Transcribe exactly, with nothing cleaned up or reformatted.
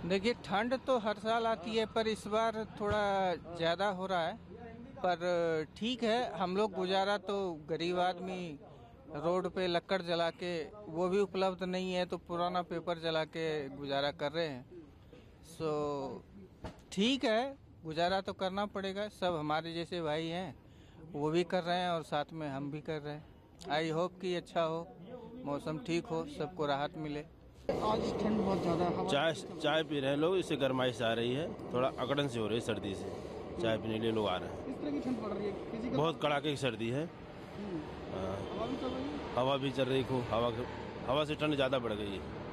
देखिए, ठंड तो हर साल आती है पर इस बार थोड़ा ज़्यादा हो रहा है। पर ठीक है, हम लोग गुजारा तो गरीब आदमी रोड पे लकड़ जला के, वो भी उपलब्ध नहीं है तो पुराना पेपर जला के गुजारा कर रहे हैं। सो ठीक है, गुजारा तो करना पड़ेगा। सब हमारे जैसे भाई हैं, वो भी कर रहे हैं और साथ में हम भी कर रहे हैं। आई होप कि अच्छा हो, मौसम ठीक हो, सबको राहत मिले। आज ठंड बहुत ज़्यादा है। चाय चाय पी रहे हैं लोग, इससे गर्माइश आ रही है, थोड़ा अकड़न से हो रही है सर्दी से। चाय पीने के लिए लोग आ रहे हैं। किस तरह की ठंड पड़ रही है? फिजिकल बहुत कड़ाके की सर्दी है। हवा भी चल रही है। हवा भी चल रही खूब, हवा हवा से ठंड ज़्यादा बढ़ गई है।